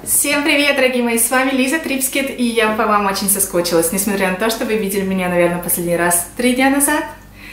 Всем привет, дорогие мои, с вами Лиза Трипскит, и я по вам очень соскучилась, несмотря на то, что вы видели меня, наверное, последний раз 3 дня назад.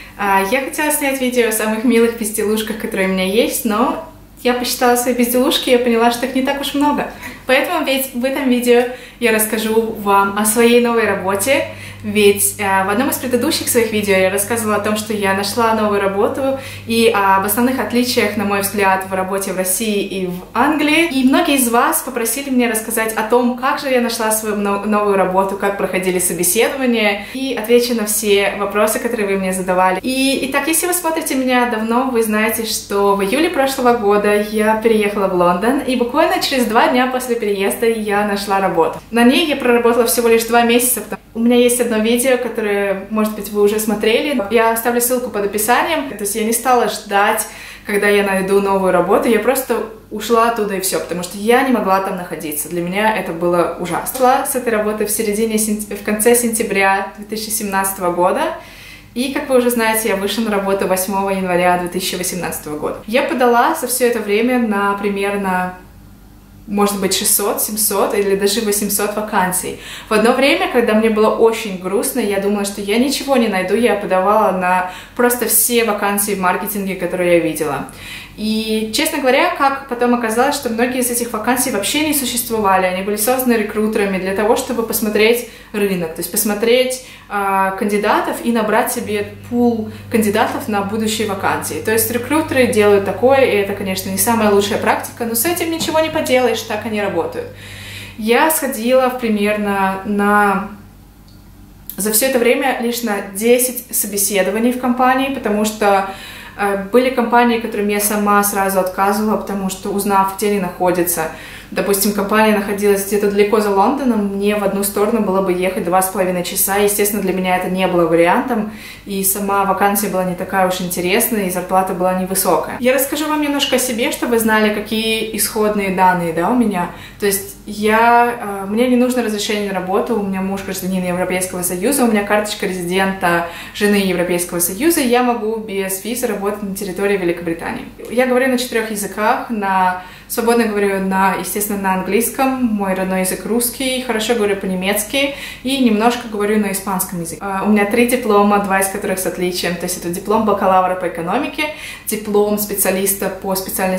Я хотела снять видео о самых милых безделушках, которые у меня есть, но я посчитала свои безделушки и поняла, что их не так уж много. Поэтому ведь в этом видео я расскажу вам о своей новой работе, ведь в одном из предыдущих своих видео я рассказывала о том, что я нашла новую работу и об основных отличиях, на мой взгляд, в работе в России и в Англии. И многие из вас попросили меня рассказать о том, как же я нашла свою новую работу, как проходили собеседования, и отвечу на все вопросы, которые вы мне задавали. Итак, если вы смотрите меня давно, вы знаете, что в июле прошлого года я переехала в Лондон, и буквально через 2 дня после переезда я нашла работу. На ней я проработала всего лишь 2 месяца. У меня есть одно видео, которое, может быть, вы уже смотрели. Я оставлю ссылку под описанием. То есть я не стала ждать, когда я найду новую работу. Я просто ушла оттуда и все, потому что я не могла там находиться. Для меня это было ужасно. Ушла с этой работы в конце сентября 2017 года. И, как вы уже знаете, я вышла на работу 8 января 2018 года. Я подала за все это время на примерно, может быть, 600, 700 или даже 800 вакансий. В одно время, когда мне было очень грустно, я думала, что я ничего не найду, я подавала на просто все вакансии в маркетинге, которые я видела. И, честно говоря, как потом оказалось, что многие из этих вакансий вообще не существовали, они были созданы рекрутерами для того, чтобы посмотреть рынок, то есть посмотреть кандидатов и набрать себе пул кандидатов на будущие вакансии. То есть рекрутеры делают такое, и это, конечно, не самая лучшая практика, но с этим ничего не поделаешь, так они работают. Я сходила примерно за все это время лишь на 10 собеседований в компании, потому что были компании, которым я сама сразу отказывала, потому что, узнав, где они находятся, допустим, компания находилась где-то далеко за Лондоном, мне в одну сторону было бы ехать 2,5 часа, естественно, для меня это не было вариантом, и сама вакансия была не такая уж интересная, и зарплата была невысокая. Я расскажу вам немножко о себе, чтобы вы знали, какие исходные данные, да, у меня. То есть мне не нужно разрешение на работу, у меня муж гражданин Европейского Союза, у меня карточка резидента жены Европейского Союза, и я могу без визы работать на территории Великобритании. Я говорю на 4 языках, свободно говорю, естественно, на английском, мой родной язык русский, хорошо говорю по-немецки и немножко говорю на испанском языке. У меня 3 диплома, 2 из которых с отличием, то есть это диплом бакалавра по экономике, диплом специалиста по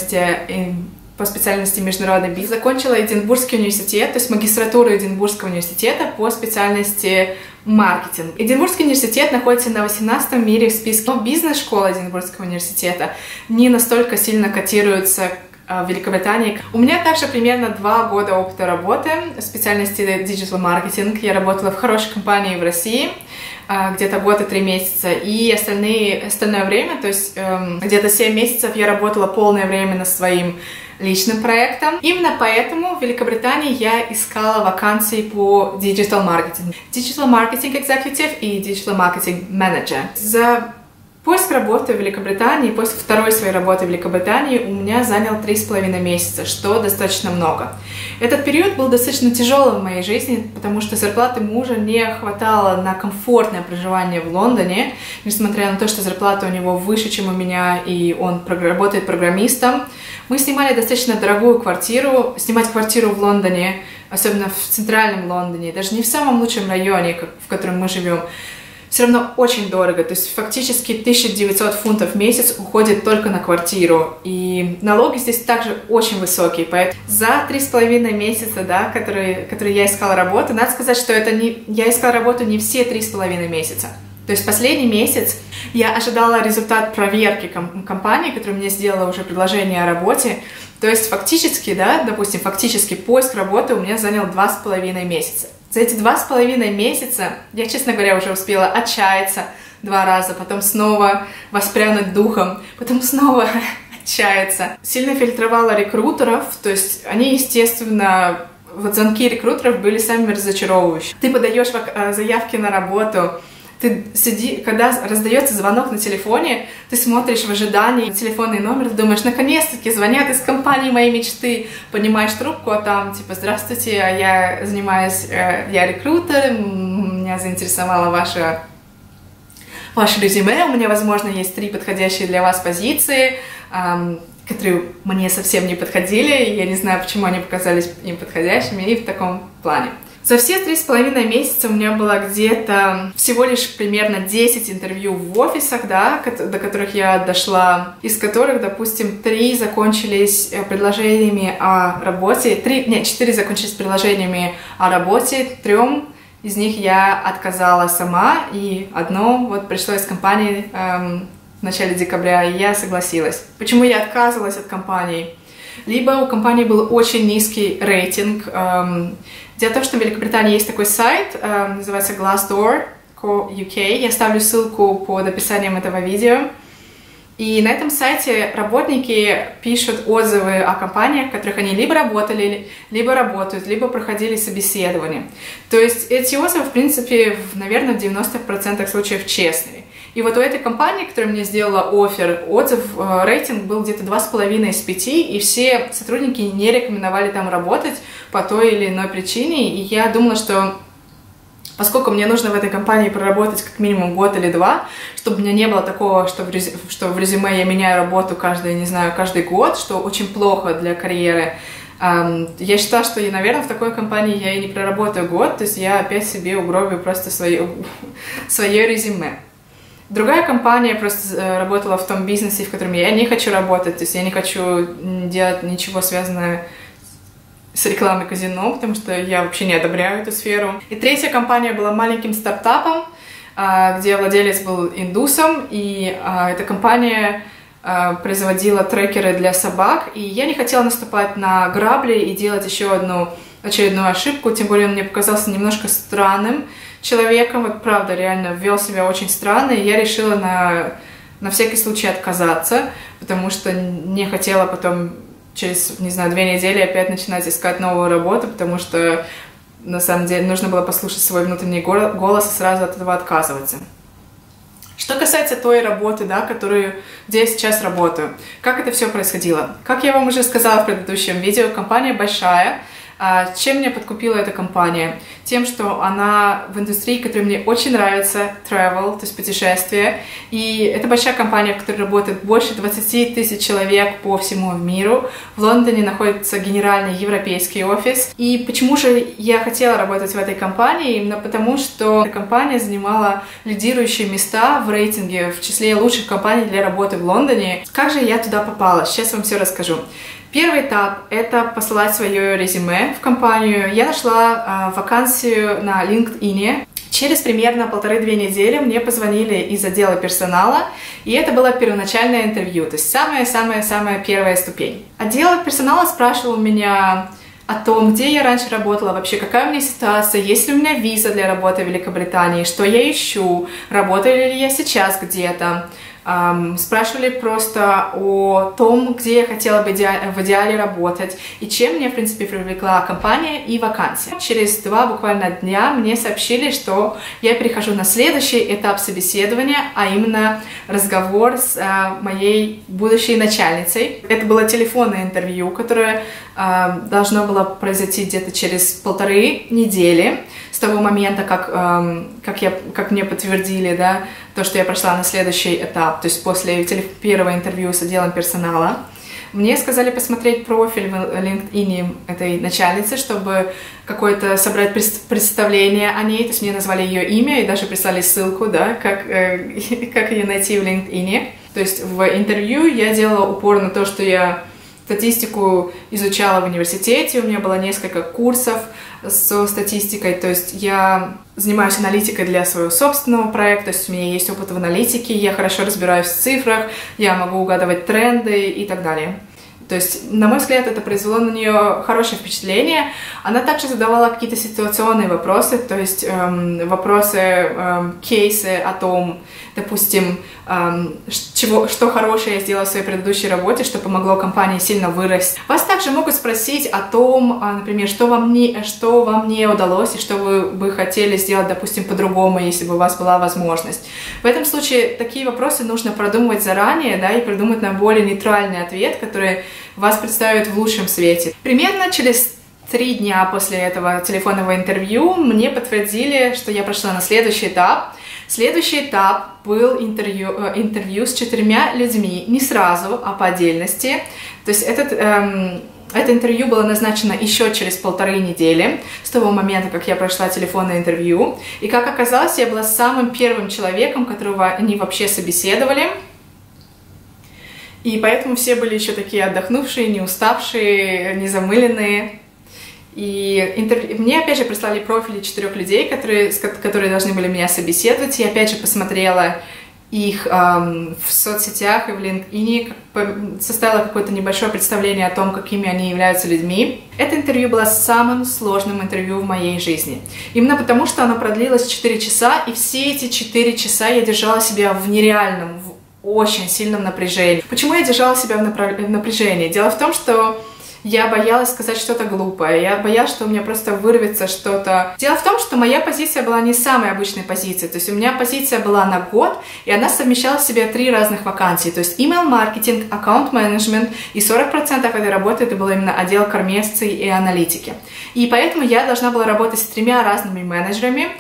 специальности международный бизнес. Закончила Эдинбургский университет, то есть магистратуру Эдинбургского университета по специальности маркетинг. Эдинбургский университет находится на 18-м мире в списке, но бизнес-школа Эдинбургского университета не настолько сильно котируется в Великобритании. У меня также примерно 2 года опыта работы в специальности Digital Marketing. Я работала в хорошей компании в России, где-то год и 3 месяца, и остальное время, то есть где-то 7 месяцев я работала полное время над своим личным проектом. Именно поэтому в Великобритании я искала вакансии по Digital Marketing. Digital Marketing Executive и Digital Marketing Manager. За поиск работы в Великобритании, поиск второй своей работы в Великобритании у меня занял 3,5 месяца, что достаточно много. Этот период был достаточно тяжелым в моей жизни, потому что зарплаты мужа не хватало на комфортное проживание в Лондоне, несмотря на то, что зарплата у него выше, чем у меня, и он работает программистом. Мы снимали достаточно дорогую квартиру. Снимать квартиру в Лондоне, особенно в центральном Лондоне, даже не в самом лучшем районе, в котором мы живем, все равно очень дорого, то есть фактически 1900 фунтов в месяц уходит только на квартиру, и налоги здесь также очень высокие, поэтому за 3,5 месяца, да, которые я искала работу, надо сказать, что я искала работу не все 3,5 месяца. То есть последний месяц я ожидала результат проверки компании, которая мне сделала уже предложение о работе. То есть фактически, да, допустим, поиск работы у меня занял 2,5 месяца. За эти 2,5 месяца я, честно говоря, уже успела отчаяться 2 раза, потом снова воспрянуть духом, потом снова отчаяться. Сильно фильтровала рекрутеров, то есть они, естественно, вот звонки рекрутеров были самыми разочаровывающими. Ты подаешь заявки на работу, когда раздается звонок на телефоне, ты смотришь в ожидании телефонный номер, ты думаешь, наконец-таки звонят из компании моей мечты, поднимаешь трубку, а там типа, здравствуйте, я рекрутер, меня заинтересовало ваше резюме, у меня, возможно, есть 3 подходящие для вас позиции, которые мне совсем не подходили, и я не знаю, почему они показались им подходящими, и в таком плане. За все 3,5 месяца у меня было где-то всего лишь примерно 10 интервью в офисах, да, до которых я дошла, из которых, допустим, 3 закончились предложениями о работе, 4 закончились предложениями о работе, 3 из них я отказала сама, и одно вот пришло из компании в начале декабря, и я согласилась. Почему я отказывалась от компании? Либо у компании был очень низкий рейтинг. Дело в том, что в Великобритании есть такой сайт, называется Glassdoor.co.uk. Я оставлю ссылку под описанием этого видео. И на этом сайте работники пишут отзывы о компаниях, в которых они либо работали, либо работают, либо проходили собеседование. То есть эти отзывы, в принципе, наверное, в 90% случаев честные. И вот у этой компании, которая мне сделала оффер, рейтинг был где-то 2,5 из 5, и все сотрудники не рекомендовали там работать по той или иной причине. И я думала, что поскольку мне нужно в этой компании проработать как минимум год или 2, чтобы у меня не было такого, что в резюме я меняю работу каждый год, что очень плохо для карьеры. Я считала, что, наверное, в такой компании я и не проработаю год, то есть я опять себе угробю просто свое резюме. Другая компания просто работала в том бизнесе, в котором я не хочу работать, то есть я не хочу делать ничего связанное с рекламой казино, потому что я вообще не одобряю эту сферу. И третья компания была маленьким стартапом, где владелец был индусом, и эта компания производила трекеры для собак, и я не хотела наступать на грабли и делать еще одну очередную ошибку, тем более он мне показался немножко странным человеком, вот правда, реально вел себя очень странно, и я решила на всякий случай отказаться, потому что не хотела потом через, 2 недели опять начинать искать новую работу, потому что на самом деле нужно было послушать свой внутренний голос и сразу от этого отказываться. Что касается той работы, да, где я сейчас работаю, как это все происходило? Как я вам уже сказала в предыдущем видео, компания большая. Чем меня подкупила эта компания? Тем, что она в индустрии, которая мне очень нравится, travel, то есть путешествия. И это большая компания, в которой работает больше 20 тысяч человек по всему миру. В Лондоне находится генеральный европейский офис. И почему же я хотела работать в этой компании? Именно потому, что эта компания занимала лидирующие места в рейтинге в числе лучших компаний для работы в Лондоне. Как же я туда попала? Сейчас вам все расскажу. Первый этап – это посылать свое резюме в компанию. Я нашла вакансию на LinkedIn. Через примерно 1,5-2 недели мне позвонили из отдела персонала, и это было первоначальное интервью, то есть самая-самая-самая первая ступень. Отдел персонала спрашивал меня о том, где я раньше работала, вообще какая у меня ситуация, есть ли у меня виза для работы в Великобритании, что я ищу, работаю ли я сейчас где-то. Спрашивали просто о том, где я хотела бы в идеале работать и чем меня, в принципе, привлекла компания и вакансия. Через 2 буквально дня мне сообщили, что я перехожу на следующий этап собеседования, а именно разговор с моей будущей начальницей. Это было телефонное интервью, которое должно было произойти где-то через 1,5 недели с того момента, как мне подтвердили, да, то, что я прошла на следующий этап, то есть после первого интервью с отделом персонала. Мне сказали посмотреть профиль в LinkedIn этой начальницы, чтобы какое-то собрать представление о ней, то есть мне назвали ее имя и даже прислали ссылку, да, как ее найти в LinkedIn. То есть в интервью я делала упор на то, что я статистику изучала в университете, у меня было несколько курсов со статистикой, то есть я занимаюсь аналитикой для своего собственного проекта, то есть у меня есть опыт в аналитике, я хорошо разбираюсь в цифрах, я могу угадывать тренды и так далее. То есть, на мой взгляд, это произвело на нее хорошее впечатление. Она также задавала какие-то ситуационные вопросы, то есть кейсы о том, допустим, что хорошее я сделала в своей предыдущей работе, что помогло компании сильно вырасти. Вас также могут спросить о том, например, что вам не удалось и что вы бы хотели сделать, допустим, по-другому, если бы у вас была возможность. В этом случае такие вопросы нужно продумывать заранее, да, и придумать на более нейтральный ответ, который вас представит в лучшем свете. Примерно через 3 дня после этого телефонного интервью мне подтвердили, что я прошла на следующий этап. Следующий этап был интервью с 4 людьми, не сразу, а по отдельности. То есть это интервью было назначено еще через 1,5 недели, с того момента, как я прошла телефонное интервью. И как оказалось, я была самым первым человеком, которого они вообще собеседовали. И поэтому все были еще такие отдохнувшие, не уставшие, не замыленные. И мне опять же прислали профили 4 людей, которые должны были меня собеседовать. Я опять же посмотрела их в соцсетях и в LinkedIn, составила какое-то небольшое представление о том, какими они являются людьми. Это интервью было самым сложным интервью в моей жизни. Именно потому, что оно продлилось 4 часа, и все эти 4 часа я держала себя в нереальном, в очень сильном напряжении. Почему я держала себя в напряжении? Дело в том, что я боялась сказать что-то глупое, я боялась, что у меня просто вырвется что-то. Дело в том, что моя позиция была не самой обычной позицией, то есть у меня позиция была на год, и она совмещала в себе 3 разных вакансии, то есть email-маркетинг, аккаунт-менеджмент, и 40% этой работы это было именно отдел коммерции и аналитики. И поэтому я должна была работать с 3 разными менеджерами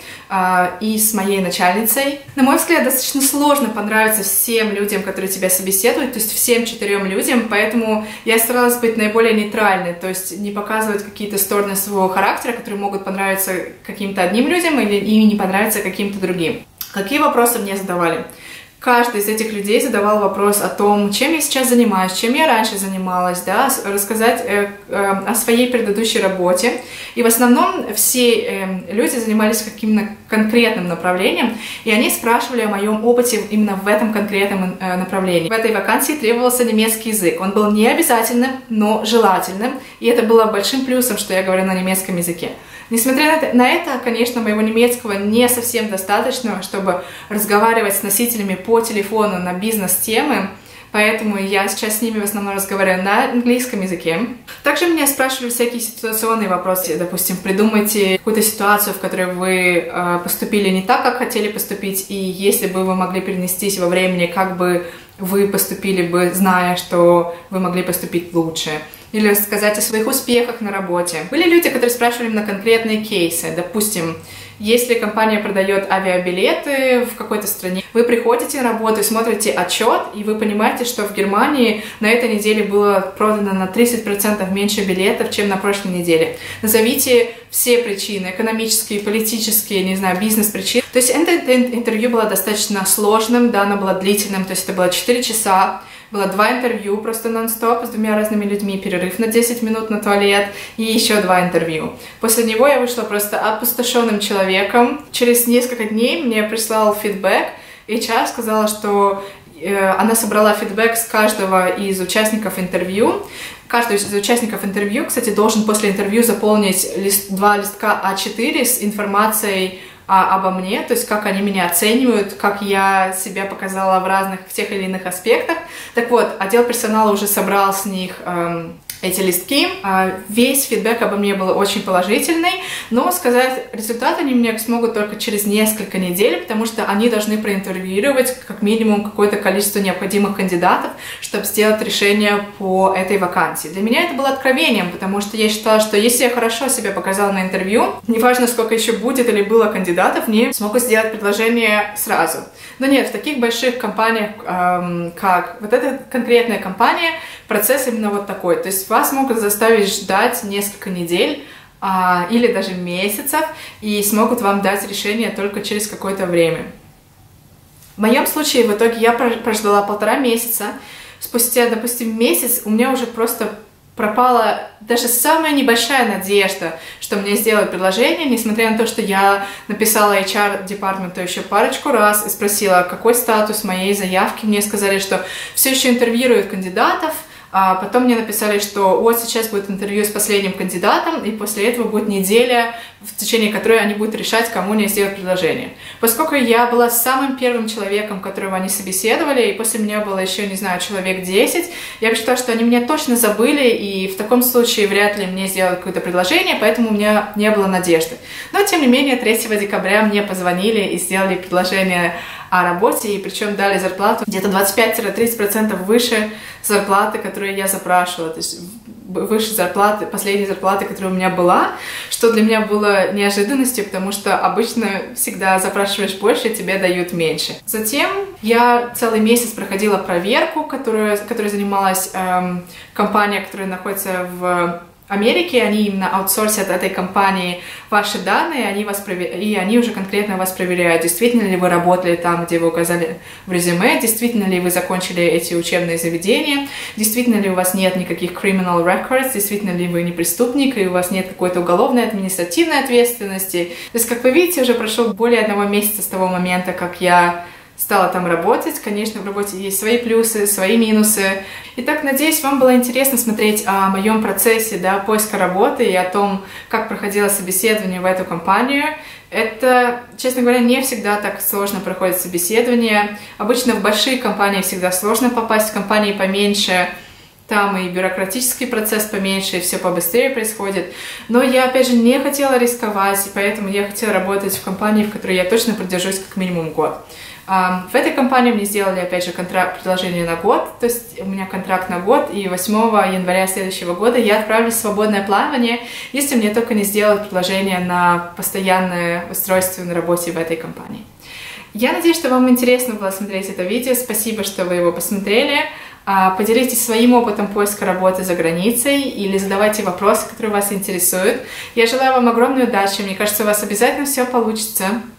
и с моей начальницей. На мой взгляд, достаточно сложно понравиться всем людям, которые тебя собеседуют, то есть всем 4 людям, поэтому я старалась быть наиболее нейтральной, то есть не показывать какие-то стороны своего характера, которые могут понравиться каким-то одним людям или не понравиться каким-то другим. Какие вопросы мне задавали? Каждый из этих людей задавал вопрос о том, чем я сейчас занимаюсь, чем я раньше занималась, да, рассказать о своей предыдущей работе. И в основном все люди занимались каким-то конкретным направлением, и они спрашивали о моем опыте именно в этом конкретном направлении. В этой вакансии требовался немецкий язык. Он был не обязательным, но желательным, и это было большим плюсом, что я говорю на немецком языке. Несмотря на это, конечно, моего немецкого не совсем достаточно, чтобы разговаривать с носителями по телефону на бизнес-темы, поэтому я сейчас с ними в основном разговариваю на английском языке. Также меня спрашивали всякие ситуационные вопросы. Допустим, придумайте какую-то ситуацию, в которой вы поступили не так, как хотели поступить, и если бы вы могли перенестись во времени, как бы вы поступили бы, зная, что вы могли поступить лучше. Или рассказать о своих успехах на работе. Были люди, которые спрашивали на конкретные кейсы. Допустим, если компания продает авиабилеты в какой-то стране, вы приходите на работу и смотрите отчет, и вы понимаете, что в Германии на этой неделе было продано на 30% меньше билетов, чем на прошлой неделе. Назовите все причины, экономические, политические, не знаю, бизнес-причины. То есть это интервью было достаточно сложным, да, оно было длительным, то есть это было 4 часа. Было 2 интервью просто нон-стоп с 2 разными людьми, перерыв на 10 минут на туалет и еще 2 интервью. После него я вышла просто опустошенным человеком. Через несколько дней мне прислал фидбэк, HR сказала, что она собрала фидбэк с каждого из участников интервью. Каждый из участников интервью, кстати, должен после интервью заполнить 2 листка А4 с информацией обо мне, то есть как они меня оценивают, как я себя показала в тех или иных аспектах. Так вот, отдел персонала уже собрал с них эти листки. Весь фидбэк обо мне был очень положительный, но сказать результат они мне смогут только через несколько недель, потому что они должны проинтервьюировать как минимум какое-то количество необходимых кандидатов, чтобы сделать решение по этой вакансии. Для меня это было откровением, потому что я считала, что если я хорошо себя показала на интервью, неважно, сколько еще будет или было кандидатов, мне смогут сделать предложение сразу. Но нет, в таких больших компаниях, как вот эта конкретная компания, процесс именно вот такой. То есть вас могут заставить ждать несколько недель или даже месяцев и смогут вам дать решение только через какое-то время. В моем случае в итоге я прождала 1,5 месяца. Спустя, допустим, месяц у меня уже просто пропала даже самая небольшая надежда, что мне сделают предложение, несмотря на то, что я написала HR-департаменту еще парочку раз и спросила, какой статус моей заявки. Мне сказали, что все еще интервьюируют кандидатов, а потом мне написали, что вот сейчас будет интервью с последним кандидатом, и после этого будет неделя, в течение которой они будут решать, кому мне сделать предложение. Поскольку я была самым первым человеком, которого они собеседовали, и после меня было еще, не знаю, человек 10, я посчитала, что они меня точно забыли, и в таком случае вряд ли мне сделают какое-то предложение, поэтому у меня не было надежды. Но, тем не менее, 3 декабря мне позвонили и сделали предложение о работе, и причем дали зарплату где-то 25-30% выше зарплаты, которую я запрашивала. То есть выше зарплаты, последней зарплаты, которая у меня была, что для меня было неожиданностью, потому что обычно всегда запрашиваешь больше, тебе дают меньше. Затем я целый месяц проходила проверку, которой занималась компания, которая находится в Америке. Они именно аутсорсят этой компании ваши данные, и они уже конкретно вас проверяют, действительно ли вы работали там, где вы указали в резюме, действительно ли вы закончили эти учебные заведения, действительно ли у вас нет никаких criminal records, действительно ли вы не преступник, и у вас нет какой-то уголовной административной ответственности. То есть, как вы видите, уже прошел более 1 месяца с того момента, как я стала там работать. Конечно, в работе есть свои плюсы, свои минусы. Итак, надеюсь, вам было интересно смотреть о моем процессе, да, поиска работы и о том, как проходило собеседование в эту компанию. Это, честно говоря, не всегда так сложно проходит собеседование. Обычно в большие компании всегда сложно попасть, в компании поменьше там и бюрократический процесс поменьше, и все побыстрее происходит. Но я, опять же, не хотела рисковать, и поэтому я хотела работать в компании, в которой я точно продержусь как минимум год. В этой компании мне сделали, опять же, предложение на год, то есть у меня контракт на год, и 8 января следующего года я отправлюсь в свободное плавание, если мне только не сделают предложение на постоянное устройство на работе в этой компании. Я надеюсь, что вам интересно было смотреть это видео, спасибо, что вы его посмотрели. Поделитесь своим опытом поиска работы за границей или задавайте вопросы, которые вас интересуют. Я желаю вам огромной удачи, мне кажется, у вас обязательно все получится.